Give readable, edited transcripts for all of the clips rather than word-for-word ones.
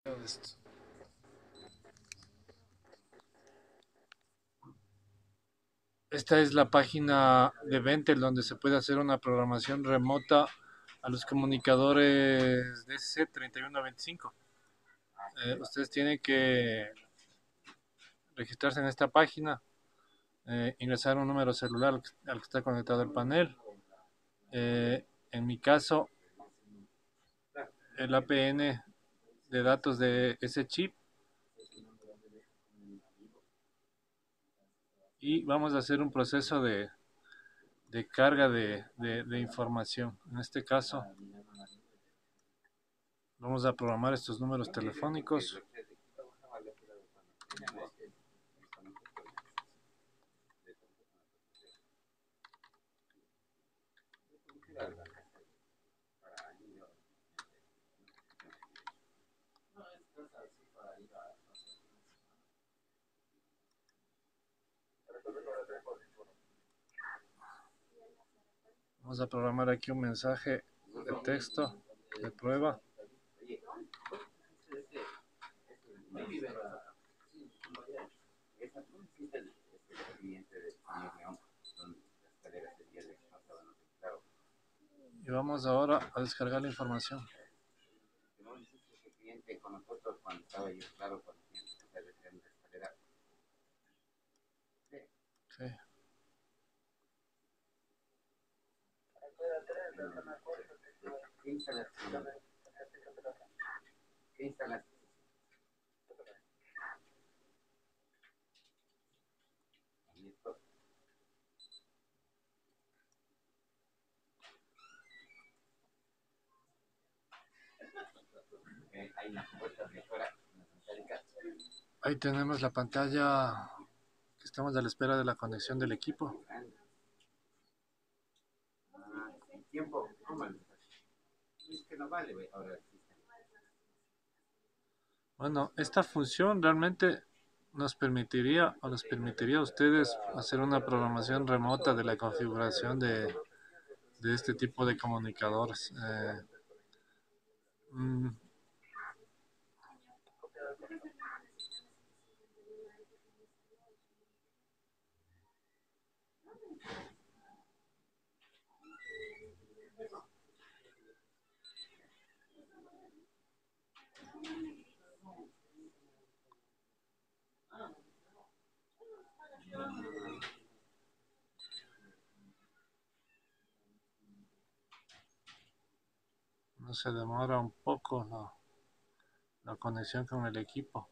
todo esto. Esta es la página de Ventel donde se puede hacer una programación remota a los comunicadores DC3125. Ustedes tienen que registrarse en esta página, ingresar un número celular al que está conectado el panel. En mi caso, el APN de datos de ese chip, y vamos a hacer un proceso de carga de información. En este caso, vamos a programar estos números telefónicos. Vamos a programar aquí un mensaje de texto de prueba. Y vamos ahora a descargar la información. Sí. Ahí tenemos la pantalla que estamos a la espera de la conexión del equipo. Bueno, esta función realmente nos permitiría o les permitiría a ustedes hacer una programación remota de la configuración de este tipo de comunicadores. Mm, no se demora un poco la conexión con el equipo.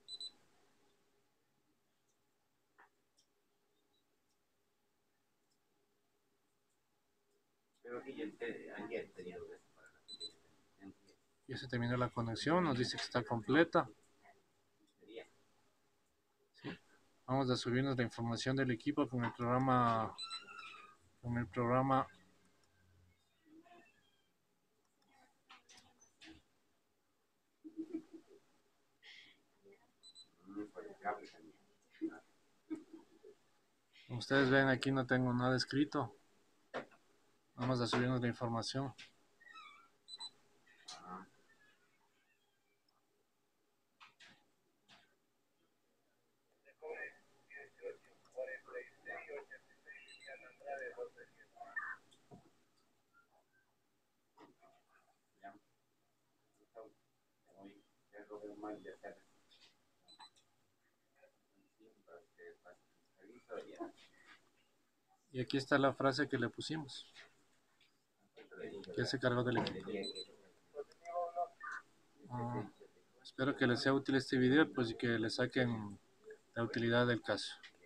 Ya se terminó la conexión, nos dice que está completa. Sí. Vamos a subirnos la información del equipo con el programa. Como ustedes ven, aquí no tengo nada escrito. Vamos a subirnos la información. Y aquí está la frase que le pusimos, que se cargó del equipo. Ah, espero que les sea útil este video, pues, y que le saquen la utilidad del caso.